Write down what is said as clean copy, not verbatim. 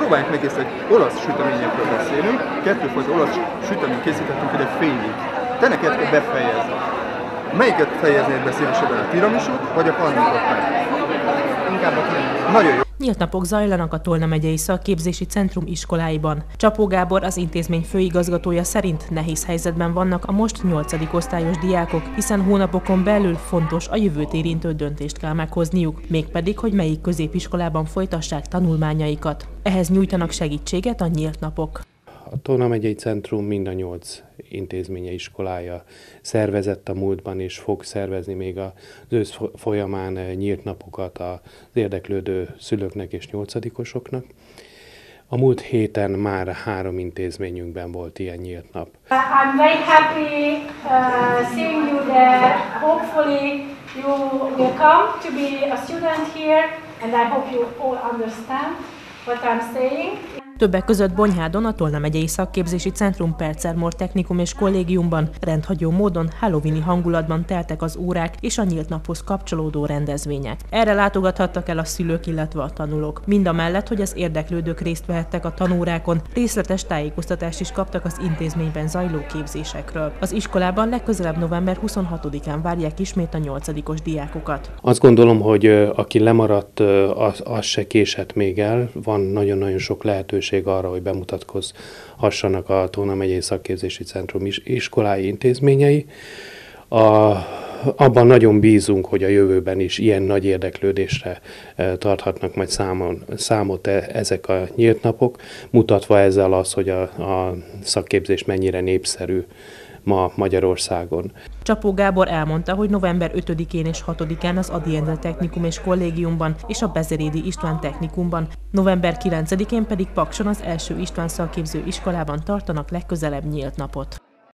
próbáljuk meg ezt, egy olasz süteményekről beszélünk, kettőfajta olasz süteményt készítettünk egy félig. Te neked kell befejezni. Melyiket fejeznéd be szívesebben, a tiramisút vagy a pannikotát? Inkább a tiramisút. Nagyon jó. Nyílt napok zajlanak a Tolna megyei szakképzési centrum iskoláiban. Csapó Gábor, az intézmény főigazgatója szerint nehéz helyzetben vannak a most 8. osztályos diákok, hiszen hónapokon belül fontos, a jövőt érintő döntést kell meghozniuk, mégpedig, hogy melyik középiskolában folytassák tanulmányaikat. Ehhez nyújtanak segítséget a Nyílt napok. A Tolna megyei centrum mind a 8 intézménye iskolája szervezett a múltban, és fog szervezni még az ősz folyamán nyílt napokat az érdeklődő szülőknek és 8-osoknak. A múlt héten már 3 intézményünkben volt ilyen nyílt nap. I'm very happy seeing you there. Hopefully you will come to be a student here, and I hope you all understand what I'm saying. Többek között Bonyhádon, a Tolna megyei szakképzési centrum Percer-Mor technikum és kollégiumban rendhagyó módon halloweeni hangulatban teltek az órák és a nyílt naphoz kapcsolódó rendezvények. Erre látogathattak el a szülők, illetve a tanulók. Mindamellett, hogy az érdeklődők részt vehettek a tanórákon, részletes tájékoztatást is kaptak az intézményben zajló képzésekről. Az iskolában legközelebb november 26-án várják ismét a 8-os diákokat. Azt gondolom, hogy aki lemaradt, az se késett még el. Van nagyon-nagyon sok lehetőség arra, hogy bemutatkozhassanak a Tolna megyei szakképzési centrum iskolái intézményei. Abban nagyon bízunk, hogy a jövőben is ilyen nagy érdeklődésre tarthatnak majd számot ezek a nyílt napok, mutatva ezzel azt, hogy a szakképzés mennyire népszerű ma Magyarországon. Csapó Gábor elmondta, hogy november 5-én és 6-án az Ady Endre technikum és kollégiumban és a Bezerédi István technikumban, november 9-én pedig Pakson az első István szakképző iskolában tartanak legközelebb nyílt napot.